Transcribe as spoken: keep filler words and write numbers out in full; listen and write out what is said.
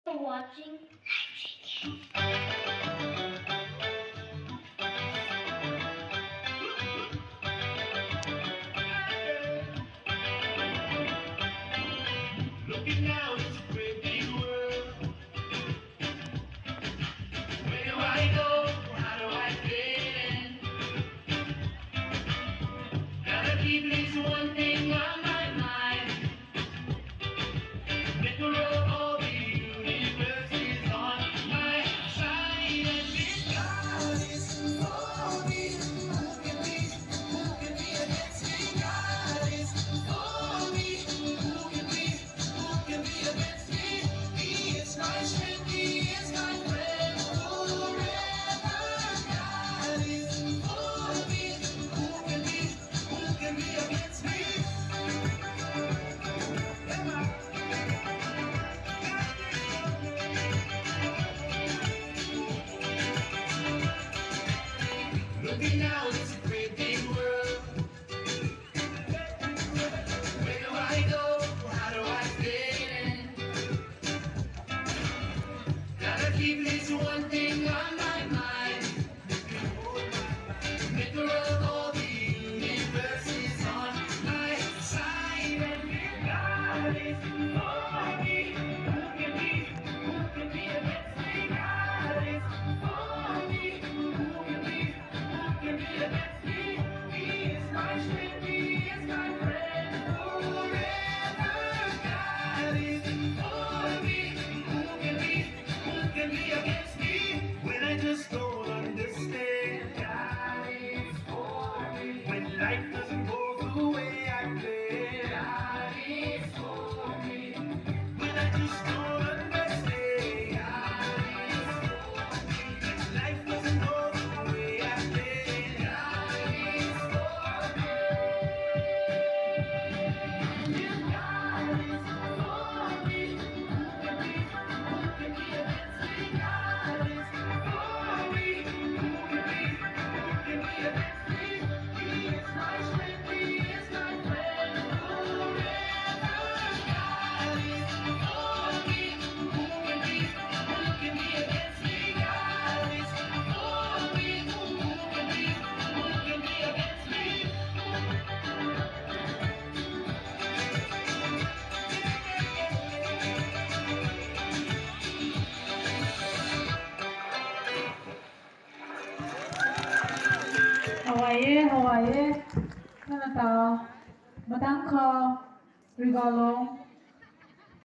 Watching. Looking now, it's a great big world. Where do I go? How do I fit in? Gotta keep this one thing on my mind. Make a road, all the universe is on my side. And this God is for me. Who can be, who can be against me? God is for me. Who can be, who can be against me? He is my strength, He is my friend forever. God is for me. Who can be, who can be against me? Looking out, it's a great big world. Where do I go? How do I fit in? Gotta keep this one thing on my mind. Maker of all the universe is on my side. And if God is for me, who can be, who can be against me? God is for me. Who can be, who can be against me? He is my strength, He is my friend forever. God is for me. Who can be, who can be against me? When I just don't understand, God is for me. When life doesn't go the way I planned, God is for me. When I just don't understand, God is for me. When life doesn't go the way I planned, God is for me. If God is for me, who can be, who can be against me? God is for me. Who can be, who can be against me? He is my strength, He is my friend forever. God is for me. Who can be, who can be against me? God is for me. Who can be, who can be against me? Hawaii, Hawaii, Kanata, Matanko, Rigolo,